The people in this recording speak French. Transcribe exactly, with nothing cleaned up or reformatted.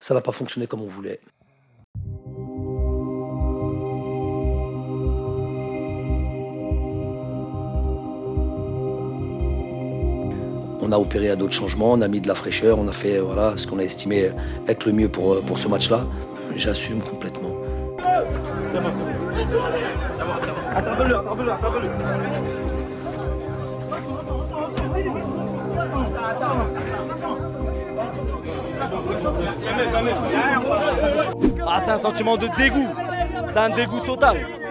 ça n'a pas fonctionné comme on voulait. On a opéré à d'autres changements, on a mis de la fraîcheur, on a fait voilà, ce qu'on a estimé être le mieux pour, pour ce match-là. J'assume complètement. Attrape-le, attrape-le, attrape-le. Ah, c'est un sentiment de dégoût. C'est un dégoût total.